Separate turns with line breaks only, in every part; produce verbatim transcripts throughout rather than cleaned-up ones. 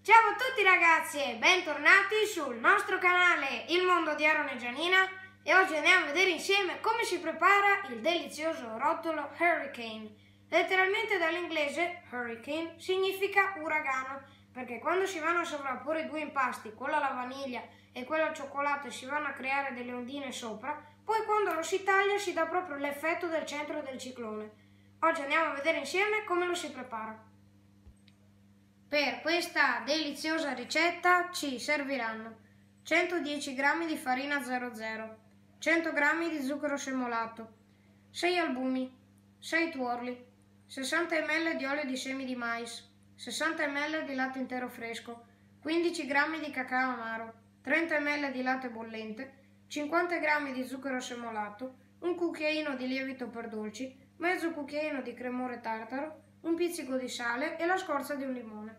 Ciao a tutti ragazzi e bentornati sul nostro canale Il Mondo di Aaron e Gianina, e oggi andiamo a vedere insieme come si prepara il delizioso rotolo Hurricane. Letteralmente dall'inglese Hurricane significa uragano, perché quando si vanno a sovrapporre due impasti, quello alla vaniglia e quello al cioccolato, e si vanno a creare delle ondine sopra, poi quando lo si taglia si dà proprio l'effetto del centro del ciclone. Oggi andiamo a vedere insieme come lo si prepara. Per questa deliziosa ricetta ci serviranno centodieci grammi di farina zero zero, cento grammi di zucchero semolato, sei albumi, sei tuorli, sessanta millilitri di olio di semi di mais, sessanta millilitri di latte intero fresco, quindici grammi di cacao amaro, trenta millilitri di latte bollente, cinquanta grammi di zucchero semolato, un cucchiaino di lievito per dolci, mezzo cucchiaino di cremore tartaro, un pizzico di sale e la scorza di un limone.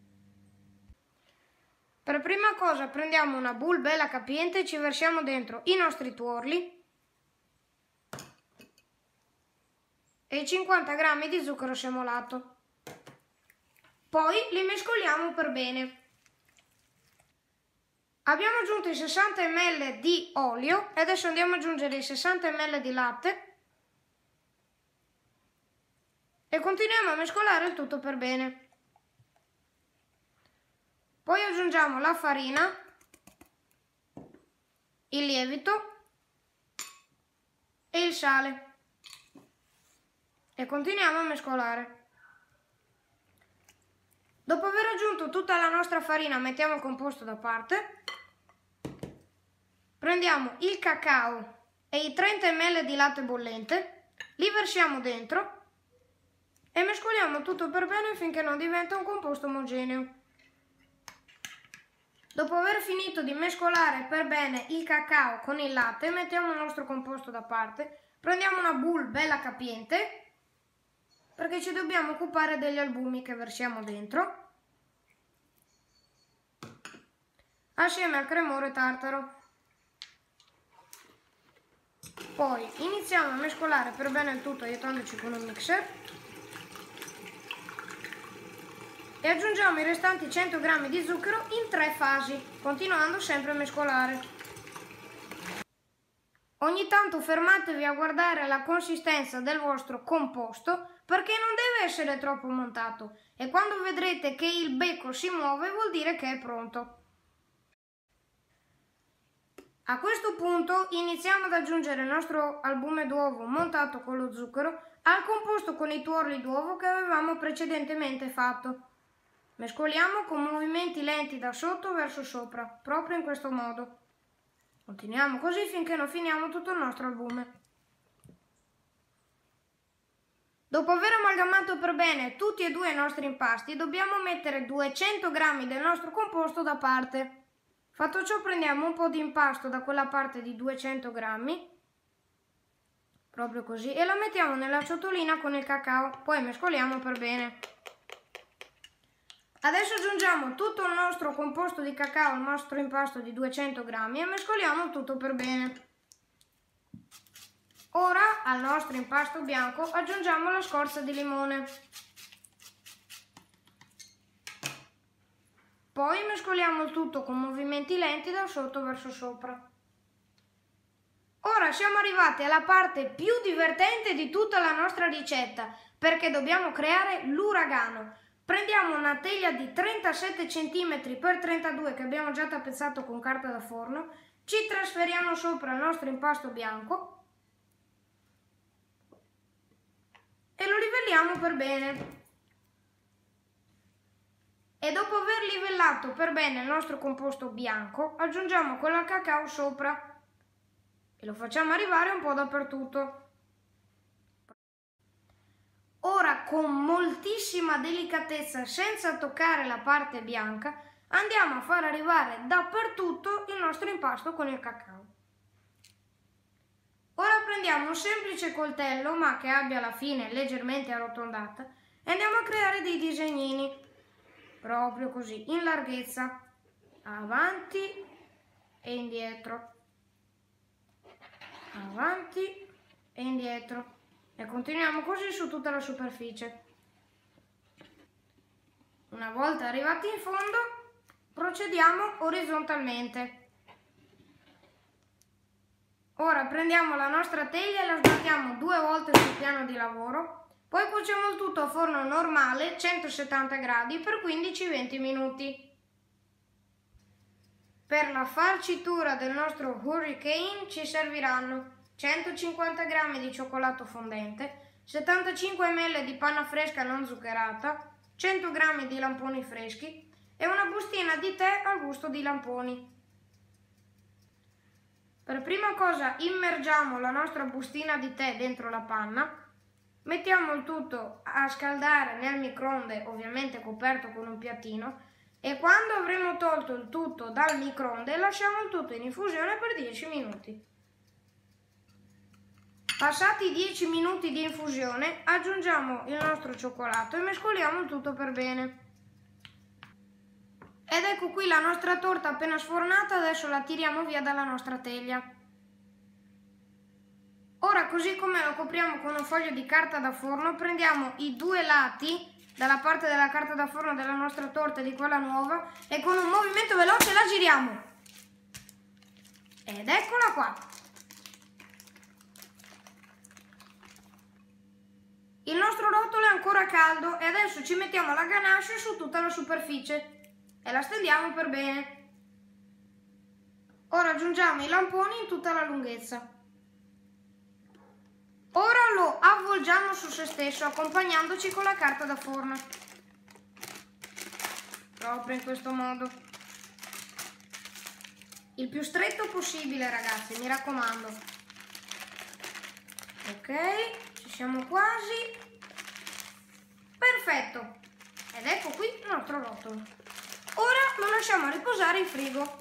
Per prima cosa prendiamo una bowl bella capiente e ci versiamo dentro i nostri tuorli e i cinquanta grammi di zucchero semolato. Poi li mescoliamo per bene. Abbiamo aggiunto i sessanta millilitri di olio e adesso andiamo ad aggiungere i sessanta millilitri di latte e continuiamo a mescolare il tutto per bene. Poi aggiungiamo la farina, il lievito e il sale e continuiamo a mescolare. Dopo aver aggiunto tutta la nostra farina, mettiamo il composto da parte, prendiamo il cacao e i trenta millilitri di latte bollente, li versiamo dentro e mescoliamo tutto per bene finché non diventa un composto omogeneo. Dopo aver finito di mescolare per bene il cacao con il latte, mettiamo il nostro composto da parte, prendiamo una bowl bella capiente, perché ci dobbiamo occupare degli albumi che versiamo dentro, assieme al cremore tartaro. Poi iniziamo a mescolare per bene il tutto aiutandoci con un mixer e aggiungiamo i restanti cento grammi di zucchero in tre fasi, continuando sempre a mescolare. Ogni tanto fermatevi a guardare la consistenza del vostro composto, perché non deve essere troppo montato, e quando vedrete che il becco si muove vuol dire che è pronto. A questo punto iniziamo ad aggiungere il nostro albume d'uovo montato con lo zucchero al composto con i tuorli d'uovo che avevamo precedentemente fatto. Mescoliamo con movimenti lenti da sotto verso sopra, proprio in questo modo. Continuiamo così finché non finiamo tutto il nostro albume. Dopo aver amalgamato per bene tutti e due i nostri impasti, dobbiamo mettere duecento grammi del nostro composto da parte. Fatto ciò, prendiamo un po' di impasto da quella parte di duecento grammi, proprio così, e la mettiamo nella ciotolina con il cacao, poi mescoliamo per bene. Adesso aggiungiamo tutto il nostro composto di cacao al nostro impasto di duecento grammi e mescoliamo tutto per bene. Ora al nostro impasto bianco aggiungiamo la scorza di limone. Poi mescoliamo il tutto con movimenti lenti da sotto verso sopra. Ora siamo arrivati alla parte più divertente di tutta la nostra ricetta, perché dobbiamo creare l'uragano. Prendiamo una teglia di trentasette centimetri per trentadue che abbiamo già tappezzato con carta da forno, ci trasferiamo sopra il nostro impasto bianco e lo livelliamo per bene. E dopo aver livellato per bene il nostro composto bianco, aggiungiamo quello al cacao sopra e lo facciamo arrivare un po' dappertutto. Ora, con moltissima delicatezza, senza toccare la parte bianca, andiamo a far arrivare dappertutto il nostro impasto con il cacao. Ora prendiamo un semplice coltello, ma che abbia la fine leggermente arrotondata, e andiamo a creare dei disegnini, proprio così, in larghezza, avanti e indietro, avanti e indietro. E continuiamo così su tutta la superficie. Una volta arrivati in fondo, procediamo orizzontalmente. Ora prendiamo la nostra teglia e la sbattiamo due volte sul piano di lavoro, poi cuociamo il tutto a forno normale, centosettanta gradi, per quindici venti minuti. Per la farcitura del nostro Hurricane ci serviranno centocinquanta grammi di cioccolato fondente, settantacinque millilitri di panna fresca non zuccherata, cento grammi di lamponi freschi e una bustina di tè al gusto di lamponi. Per prima cosa immergiamo la nostra bustina di tè dentro la panna, mettiamo il tutto a scaldare nel microonde, ovviamente coperto con un piattino, e quando avremo tolto il tutto dal microonde lasciamo il tutto in infusione per dieci minuti. Passati i dieci minuti di infusione aggiungiamo il nostro cioccolato e mescoliamo il tutto per bene. Ed ecco qui la nostra torta appena sfornata, adesso la tiriamo via dalla nostra teglia. Ora, così come lo copriamo con un foglio di carta da forno, prendiamo i due lati dalla parte della carta da forno della nostra torta e di quella nuova e con un movimento veloce la giriamo. Ed eccola qua. Il nostro rotolo è ancora caldo e adesso ci mettiamo la ganache su tutta la superficie e la stendiamo per bene. Ora aggiungiamo i lamponi in tutta la lunghezza. Ora lo avvolgiamo su se stesso accompagnandoci con la carta da forno. Proprio in questo modo. Il più stretto possibile, ragazzi, mi raccomando. Ok, ci siamo quasi. Perfetto. Ed ecco qui il nostro rotolo. Ora lo lasciamo riposare in frigo.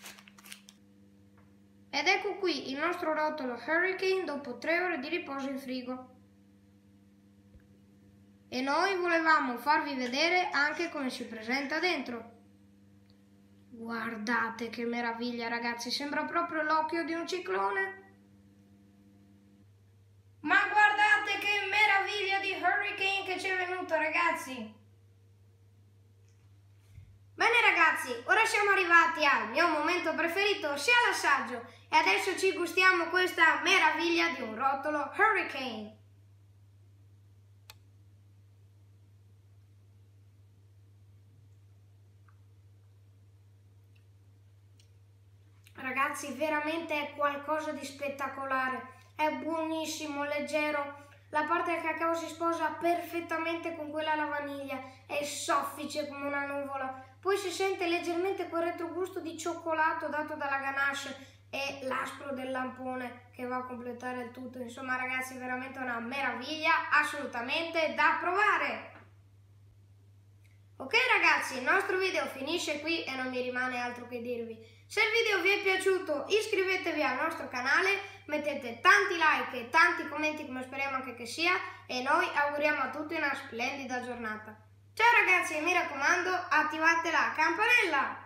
Ed ecco qui il nostro rotolo Hurricane dopo tre ore di riposo in frigo. E noi volevamo farvi vedere anche come si presenta dentro. Guardate che meraviglia, ragazzi, sembra proprio l'occhio di un ciclone. Ma guardate che meraviglia di Hurricane che ci è venuto, ragazzi. Bene ragazzi, ora siamo arrivati al mio momento preferito, sia l'assaggio, e adesso ci gustiamo questa meraviglia di un rotolo Hurricane. Ragazzi, veramente è qualcosa di spettacolare, è buonissimo, leggero. La parte del cacao si sposa perfettamente con quella alla vaniglia, è soffice come una nuvola. Poi si sente leggermente quel retrogusto di cioccolato dato dalla ganache e l'aspro del lampone che va a completare il tutto. Insomma ragazzi, è veramente una meraviglia, assolutamente da provare. Ok ragazzi, il nostro video finisce qui e non mi rimane altro che dirvi: se il video vi è piaciuto iscrivetevi al nostro canale, mettete tanti like e tanti commenti come speriamo anche che sia, e noi auguriamo a tutti una splendida giornata. Ciao ragazzi, e mi raccomando, attivate la campanella!